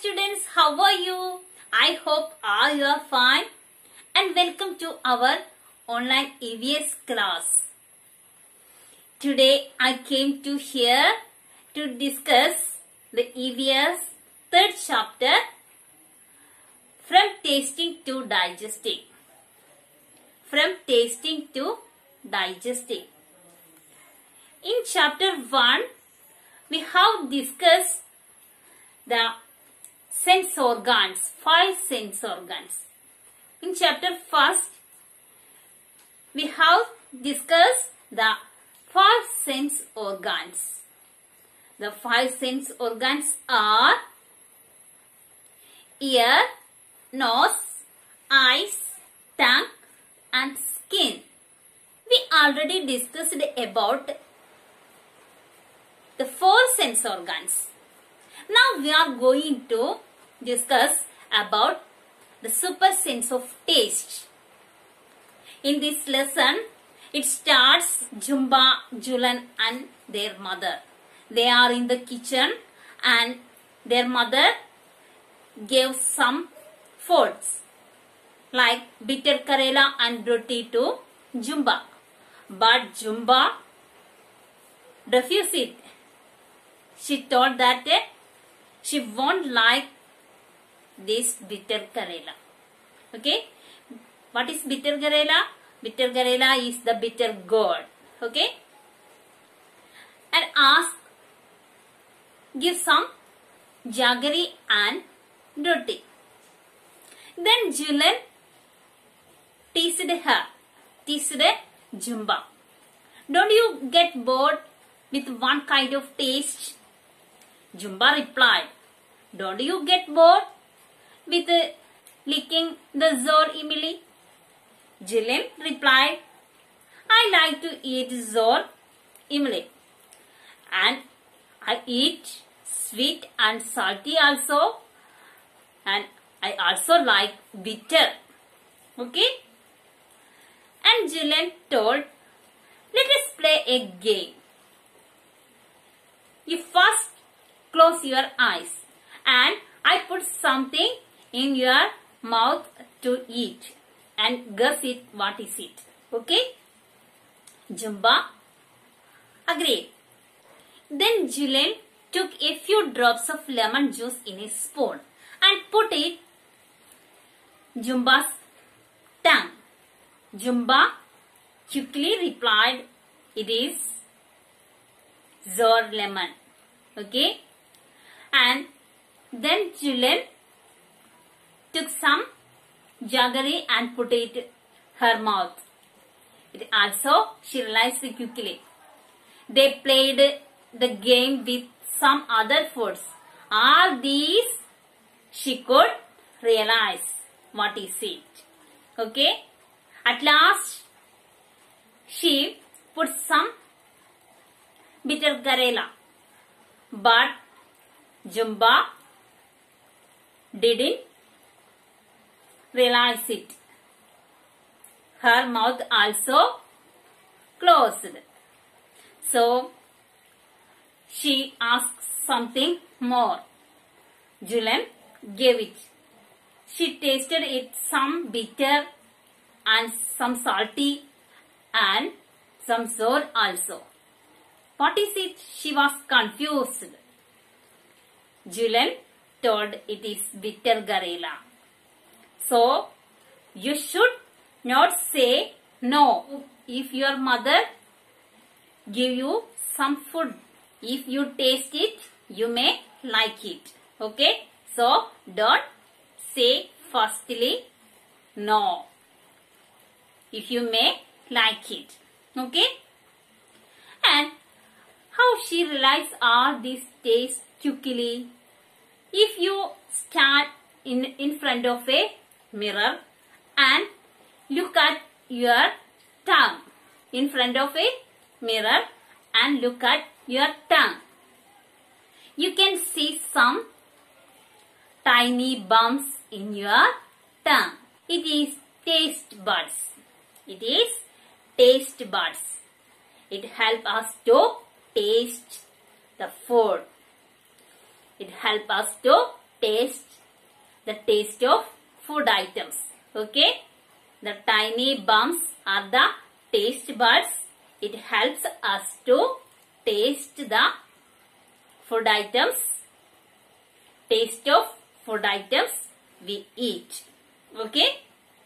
students, how are you? I hope all you are fine and welcome to our online EVS class. Today I came to here to discuss the EVS third chapter, from tasting to digesting. From tasting to digesting. In chapter 1, we have discussed the sense organs, 5 sense organs. In chapter 1, we have discussed the 5 sense organs. The 5 sense organs are ear, nose, eyes, tongue and skin. We already discussed about the 4 sense organs. Now we are going to discuss about the super sense of taste. In this lesson, it starts Jumba, Julan and their mother. They are in the kitchen and their mother gave some foods like bitter karela and roti to Jumba. But Jumba refused it. She told that she won't like this bitter karela. Okay. What is bitter karela? Bitter karela is the bitter gourd. Okay. And give some jaggery and roti. Then Julan teased Jumba. Don't you get bored with one kind of taste? Jumba replied, don't you get bored with licking the zor imli? Julan replied, I like to eat zor imli and I eat sweet and salty also, and I also like bitter. Okay? And Julan told, let us play a game. You first close your eyes and I put something in your mouth to eat and guess it what is it. Okay? Jumba agreed. Then Julan took a few drops of lemon juice in a spoon and put it Jumba's tongue. Jumba quickly replied, it is zor lemon. Okay? And then Julan took some jaggery and put it her mouth. It also she realized quickly. They played the game with some other foods. All these she could realize what is it. Okay? At last she put some bitter karela. But Jumba didn't realize it. Her mouth also closed. So she asked something more. Julan gave it. She tasted it some bitter and some salty and some sour also. What is it? She was confused. Julan told it is bitter karela. So, you should not say no. If your mother give you some food, if you taste it, you may like it. Okay? So, don't say firstly no. If you may like it. Okay? And how she realized all these tastes quickly? If you stand in front of a mirror and look at your tongue. In front of a mirror and look at your tongue. You can see some tiny bumps in your tongue. It is taste buds. It is taste buds. It helps us to taste the food. It helps us to the taste of food items. Okay, the tiny bumps are the taste buds. It helps us to taste the food items, taste of food items we eat. Okay,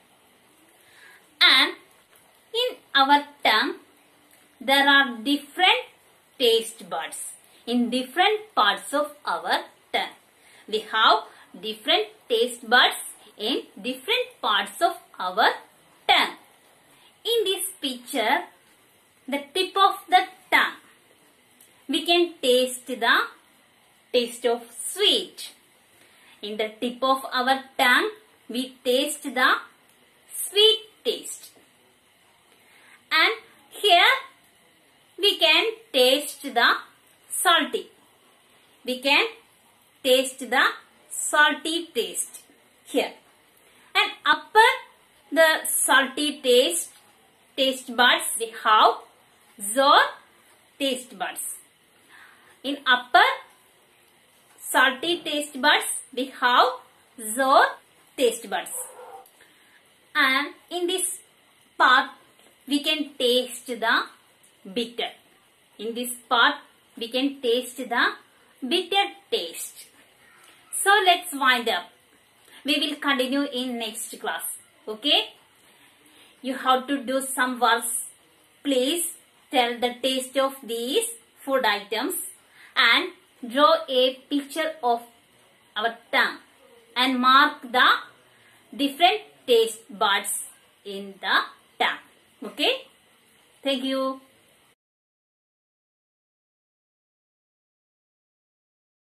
and in our tongue there are different taste buds in different parts of our tongue. We have different taste buds in different parts of our tongue. In this picture, the tip of the tongue, we can taste the taste of sweet. In the tip of our tongue, we taste the sweet taste. And here we can taste the salty. We can taste the salty taste here. And upper the salty taste buds, we have sour taste buds. In upper salty taste buds, we have sour taste buds. And in this part, we can taste the bitter. In this part, we can taste the bitter taste. So let's wind up. We will continue in next class. Okay? You have to do some works. Please tell the taste of these food items and draw a picture of our tongue and mark the different taste buds in the tongue. Okay? Thank you.